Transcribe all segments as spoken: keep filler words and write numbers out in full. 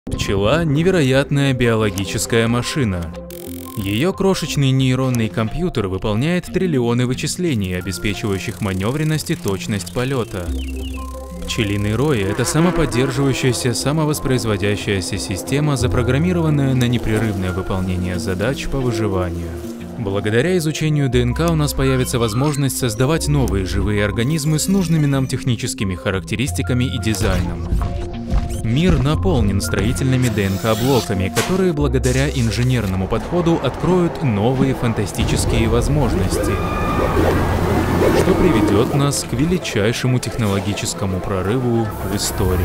Пчела – невероятная биологическая машина. Ее крошечный нейронный компьютер выполняет триллионы вычислений, обеспечивающих маневренность и точность полета. Пчелиный рой – это самоподдерживающаяся, самовоспроизводящаяся система, запрограммированная на непрерывное выполнение задач по выживанию. Благодаря изучению ДНК у нас появится возможность создавать новые живые организмы с нужными нам техническими характеристиками и дизайном. Мир наполнен строительными ДНК-блоками, которые благодаря инженерному подходу откроют новые фантастические возможности, что приведет нас к величайшему технологическому прорыву в истории.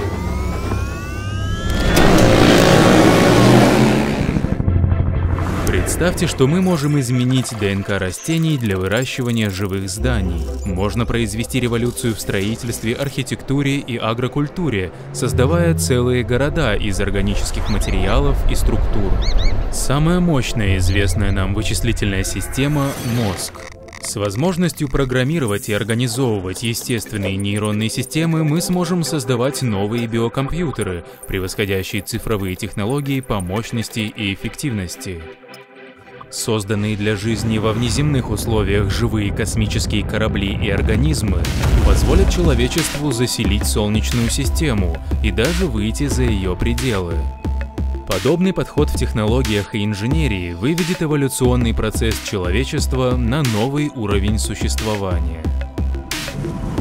Представьте, что мы можем изменить ДНК растений для выращивания живых зданий. Можно произвести революцию в строительстве, архитектуре и агрокультуре, создавая целые города из органических материалов и структур. Самая мощная известная нам вычислительная система – мозг. С возможностью программировать и организовывать естественные нейронные системы мы сможем создавать новые биокомпьютеры, превосходящие цифровые технологии по мощности и эффективности. Созданные для жизни во внеземных условиях живые космические корабли и организмы позволят человечеству заселить Солнечную систему и даже выйти за ее пределы. Подобный подход в технологиях и инженерии выведет эволюционный процесс человечества на новый уровень существования.